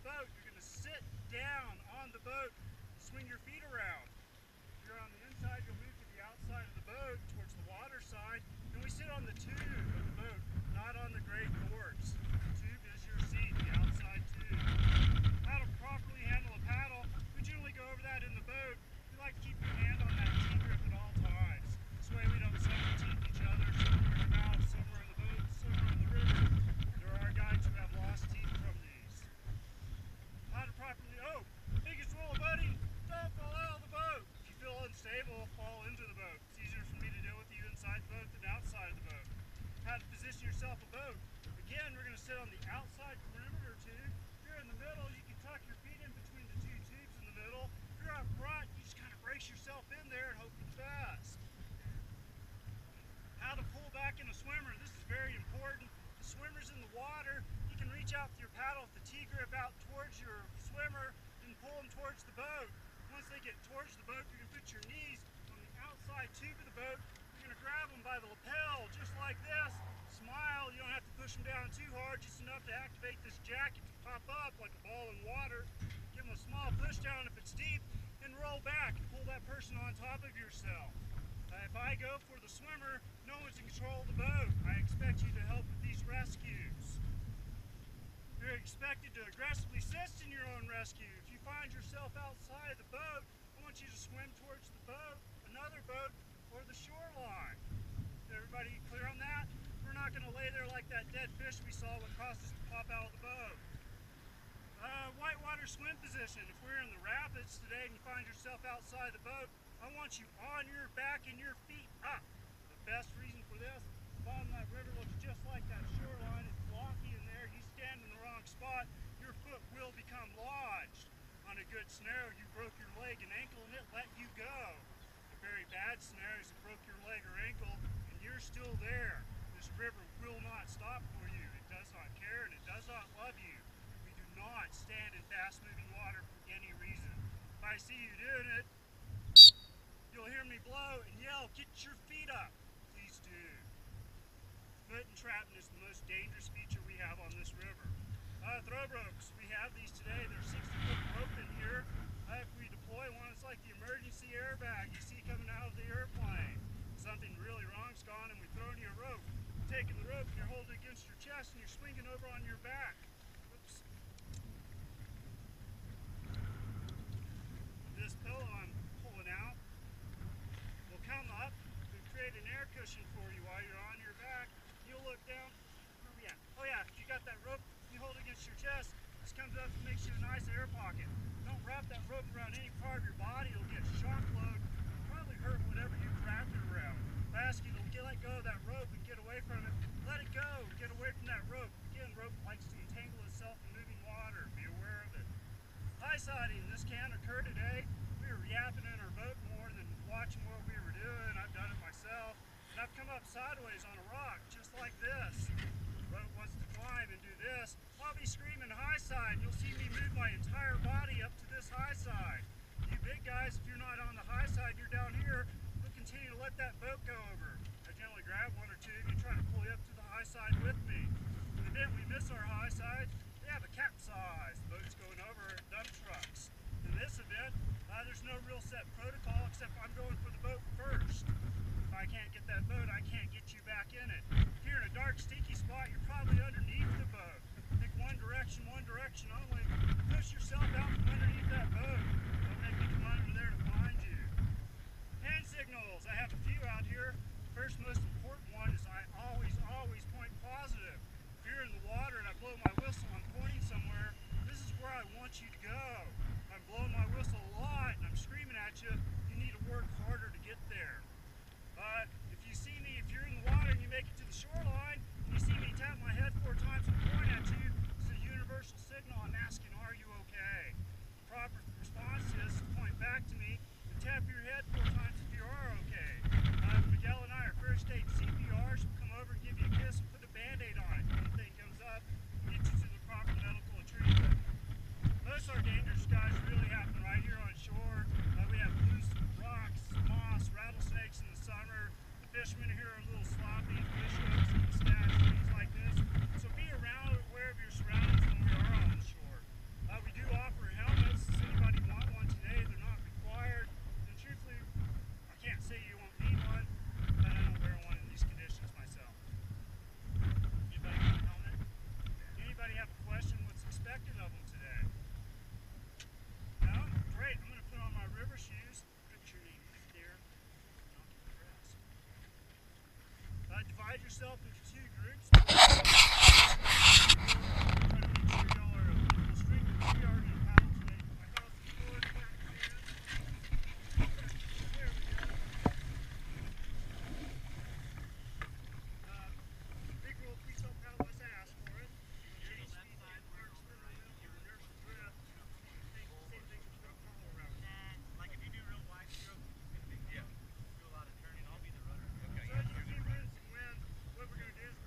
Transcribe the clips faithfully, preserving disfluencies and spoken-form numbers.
boat, you're going to sit down on the boat, swing your feet around. If you're on the inside, you'll move to the outside of the boat, towards the water side, and we sit on the tube of the boat, not on the great thwarts. The tube is your seat, the outside tube. How to properly handle a paddle, we generally go over that in the boat. We like to keep your hand on that T-grip at all times. This way we don't self-teeth each other, somewhere in the mouth, somewhere in the boat, somewhere in the river. There are guides who have lost teeth from these. How to properly, oh, biggest rule of boating, don't fall out of the boat. If you feel unstable, fall into the boat. It's easier for me to deal with you inside the boat than outside the boat. How to position yourself a boat. Again, we're going to sit on the outside perimeter tube. If you're in the middle, you can tuck your feet in between the two tubes in the middle. If you're up front, you just kind of brace yourself in there and hope for the best. How to pull back in a swimmer. This is very important. The swimmer's in the water. You can reach out with your paddle with the T-grip out towards your swimmer and pull them towards the boat. Once they get towards the boat, you're going to put your knees on the outside tube of the boat. You're going to grab them by the lapel, just like this. Smile. You don't have to push them down too hard, just enough to activate this jacket to pop up like a ball in water. Give them a small push down if it's deep, and roll back and pull that person on top of yourself. Uh, if I go for the swimmer, no one's in control of the boat. I expect you to help with these rescues. You're expected to aggressively assist in your own rescue. If you find yourself outside the boat, I want you to swim towards the boat, another boat, or the shoreline. Is everybody clear on that? We're not going to lay there like that dead fish we saw when caused us to pop out of the boat. Uh, whitewater swim position. If we're in the rapids today and you find yourself outside the boat, I want you on your back and your feet up. The best reason for this, the bottom of that river looks just like that shoreline. It's blocky in there. You stand in the wrong spot, your foot will become lodged. On a good scenario, you broke your leg and ankle and it let you go. A very bad scenario is you broke your leg or ankle and you're still there. This river will not stop for you. It does not care and it does not love you. We do not stand in fast-moving water for any reason. If I see you doing it, you'll hear me blow and yell, get your feet up. Please do. Foot entrapment is the most dangerous feature we have on this river. Uh, throw ropes. We have these today. They're sixty foot rope in here. Uh, if we deploy one, it's like the emergency airbag you see coming out of the airplane. Something really wrong's gone and we've thrown you a rope. You're taking the rope and you're holding it against your chest and you're swinging over on your back. Oops. This pillow I'm pulling out will come up and create an air cushion for you while you're on your back. You'll look down. Where are we at? Oh yeah, if you got that rope, you hold it against your chest. This comes up and makes you a nice air pocket. Don't wrap that rope around any part of your body. It'll get shock load. It'll probably hurt whatever you wrapped it around. If I ask you to get, let go of that rope and get away from it, let it go. Get away from that rope. Again, rope likes to entangle itself in moving water. Be aware of it. High siding. This can occur today. We were yapping in our boat more than watching what we were doing. I've done it myself. And I've come up sideways on a rock, just like this. The boat wants to climb and do this. I'll be screaming high side. You'll see me move my entire body up to this high side. You big guys, if you're not on the high side, you're down here, you'll continue to let that boat go over. I generally grab one or two of you, try to pull you up to the high side with me. In the event we miss our high side, we have a capsize. The boat's going over at dump trucks. In this event, uh, there's no real set protocol except I'm going for the boat first. If I can't get that boat, I can't get you back in it. If you're in a dark, stinky spot, you're probably underneath the boat. Pick one direction, one direction only. Push yourself out from underneath that boat. Don't make me come under there to find you. Hand signals. I have a few out here. First most important one is I always, always point positive. If you're in the water and I blow my whistle, divide yourself into two groups. Try to make sure y'all are equal strength as we are in a paddle today. I got some forward back hands. There we go. Uh, big rule, please don't paddle unless I ask for it. Change speed and mark spin momentum with inertial drift. Same, same thing with the paddle around. Nah, like if you do real wide strokes, it's going to be, yeah, do a lot of turning. I'll be the rudder. Okay, So as you see, we're in some wind. What we're going to do is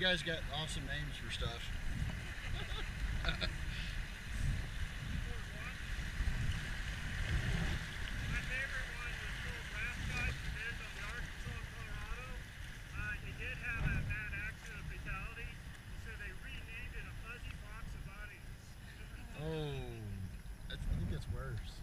guys got awesome names for stuff. My favorite one was called Raft Guide from Bend on the Arkansas, Colorado. Uh, it did have a bad accident fatality, so they renamed it a Fuzzy Box of Bunnies. Oh, that's, I think that's worse.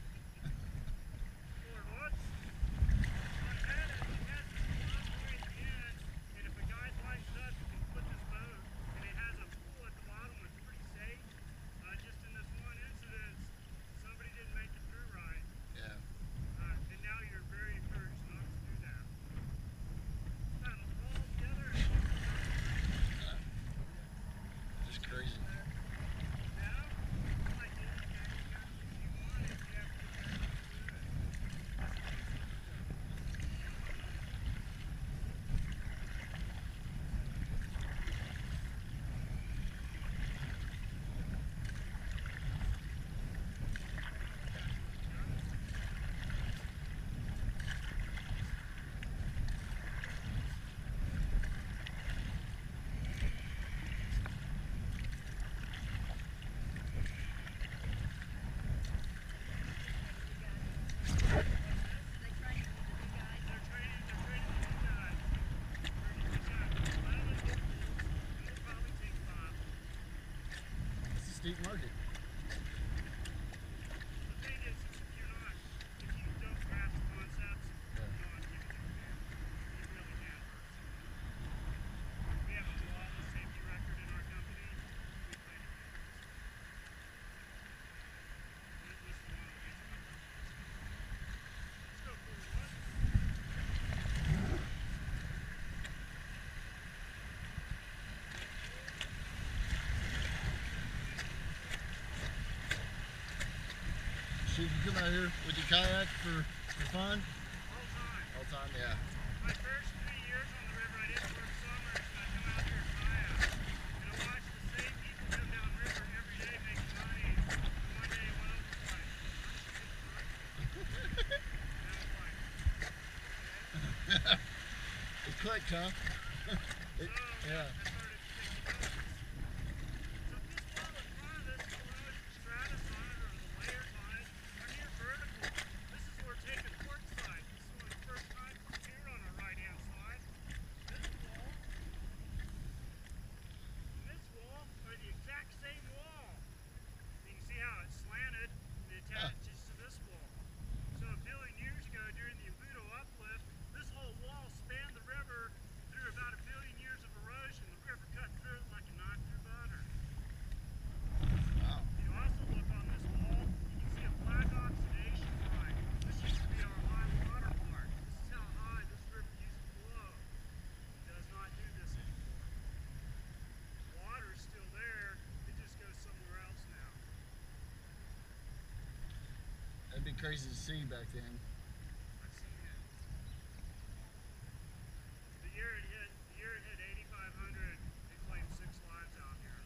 Lord, what? I had it, it has this long way at the end, and if a guy winds up, you can put this boat, and it has a pool at the bottom that's pretty safe. Uh, just in this one incident, somebody didn't make it through right. Yeah. Uh, and now you're very encouraged not to do that. Paddle all together. Just crazy. Now, like anything, you have to, if you want it, you have to get back to it. They're training, they're training the new guys. thirty percent. Let them get pools, and we'll probably take five. It's a steep market. The thing is, if you're not, if you don't grasp concepts, you're not gonna do it. You really can. We have a flawless safety record in our company. We play the games. This this is one of the reasons I love this. Let's go forward one. So you can come out here with your kayak for, for fun? All time. All the time, yeah. My first three years on the river, I didn't work summers, and I come out here and kayak. And I watched the same people come down river every day making money. And one day one of them was like, "I should get money." And I was like, okay. It clicked, huh? It, So yeah. I started taking notes. So this wall in front of us, you'll notice the stratus on it or the layers on it are near vertical. This is where we're taking port side. This is one of the first times it's here on our right hand side. This wall and this wall are the exact same wall. You can see how it's slanted and it attaches to this wall. So a billion years ago during the Abuto uplift, this whole wall spanned the river through about a billion years of erosion. The river cut through it like a knife through butter. Wow. You also look on this wall, you can see a black oxidation line. This used to be our high water mark. This is how high this river used to flow. It does not do this anymore. Water is still there, it just goes somewhere else now. That'd be crazy to see back then. I've seen it. The year it hit, the year it hit eighty-five hundred, it claimed six lives out here.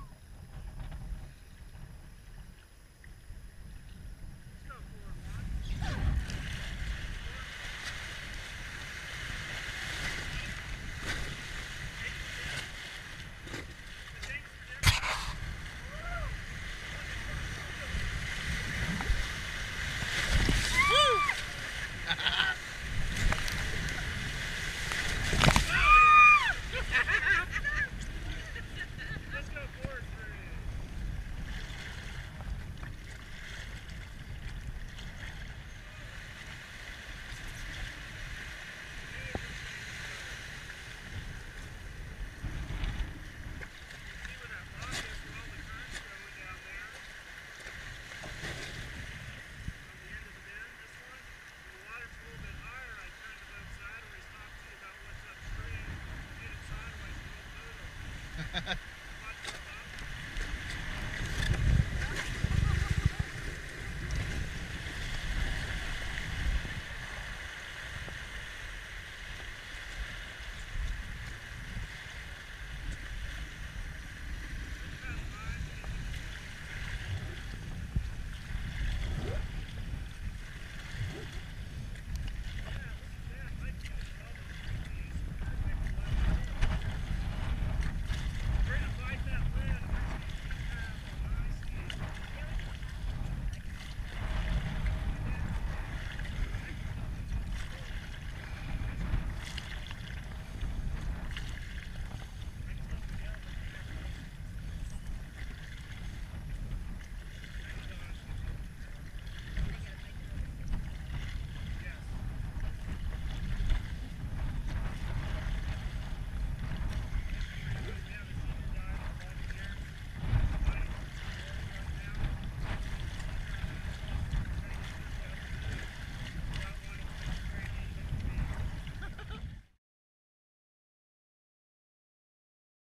Let's go forward one. The things are different. Let's go forward for it. See where that rock is, where all the current's going down there. On the end of the bend, this one. When the water's a little bit higher, I turn the boat sideways, talk to you about what's upstream, get it sideways, and roll the boat over.